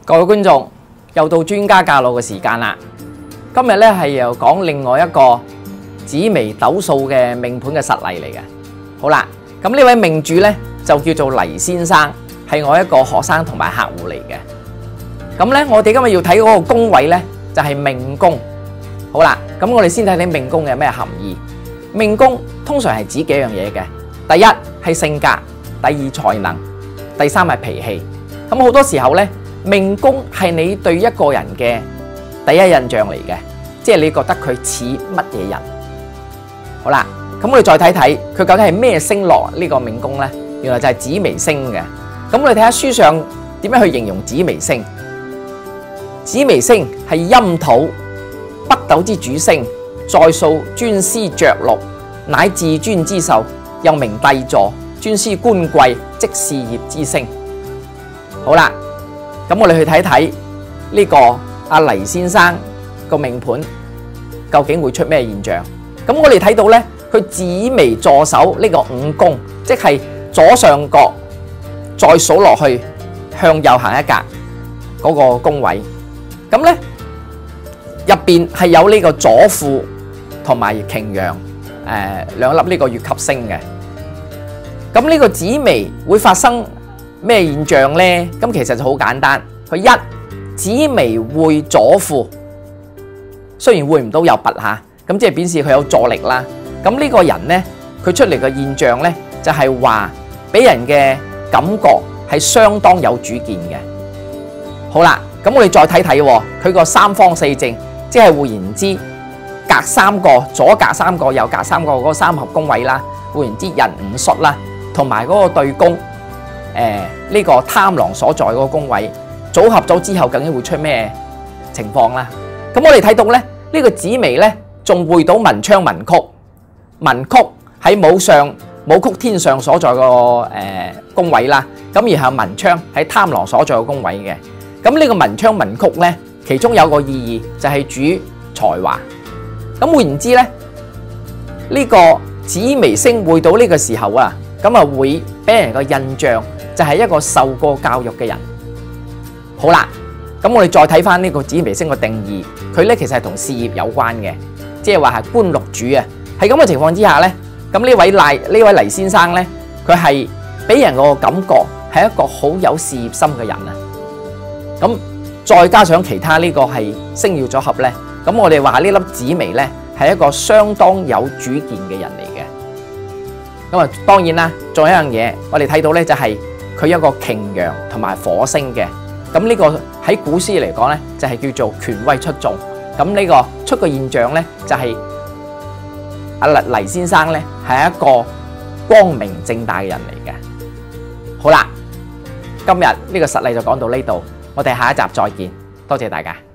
各位觀眾，又到專家教路嘅時間啦。今日咧係又講另外一個紫微斗數嘅命盤嘅實例嚟嘅。好啦，咁呢位命主咧就叫做黎先生，係我一個學生同埋客戶嚟嘅。咁咧，我哋今日要睇嗰個宮位咧就係命宮。好啦，咁我哋先睇睇命宮嘅咩含義。命宮通常係指幾樣嘢嘅，第一係性格，第二才能，第三係脾氣。咁好多時候咧，命宮係你對一個人嘅第一印象嚟嘅，即係你覺得佢似乜嘢人。好啦，咁我哋再睇睇佢究竟係咩星落呢個命宮呢？原來就係紫微星嘅。咁我哋睇下書上點樣去形容紫微星。紫微星係陰土北斗之主星，在數專司着祿，乃至尊之壽，又名帝座，專司官貴，即事業之星。好啦。咁我哋去睇睇呢個阿黎先生個命盤究竟會出咩現象？咁我哋睇到呢，佢紫微坐守呢個五宮，即係左上角再數落去向右行一格嗰個宮位。咁呢入邊係有呢個左輔同埋擎羊兩粒呢個月級星嘅。咁呢個紫微會發生咩現象呢？咁其實就好簡單，佢一紫微會左輔，雖然會唔到有拔下，咁即係表示佢有助力啦。咁呢個人呢，佢出嚟嘅現象呢，就係話俾人嘅感覺係相當有主見嘅。好啦，咁我哋再睇睇佢個三方四正，即係換言之，隔三個，左隔三個，右隔三個嗰個三合宮位啦，換言之人五戌啦，同埋嗰個對宮。呢個貪狼所在嗰個宮位組合咗之後，究竟會出咩情況啦？咁我哋睇到咧，呢個紫微咧仲會到文昌文曲，文曲喺武曲天上所在個宮位啦。咁然後文昌喺貪狼所在個宮位嘅。咁呢個文昌文曲咧，其中有個意義就係主才華。咁換言之咧，呢個紫微星會到呢個時候啊，咁啊會俾人個印象就係一個受過教育嘅人。好啦，咁我哋再睇翻呢個紫微星嘅定義，佢咧其實係同事業有關嘅，即係話係官祿主啊。係咁嘅情況之下咧，咁呢位黎先生咧，佢係俾人個感覺係一個好有事業心嘅人啊。咁再加上其他呢個係星曜組合咧，咁我哋話呢粒紫微咧係一個相當有主見嘅人嚟嘅。咁啊，當然啦，仲有一樣嘢，我哋睇到咧就係佢有一個擎羊同埋火星嘅。咁呢個喺古詩嚟講咧，就係叫做權威出眾。咁呢個出個現象咧，就係阿黎先生咧係一個光明正大嘅人嚟嘅。好啦，今日呢個實例就講到呢度，我哋下一集再見，多謝大家。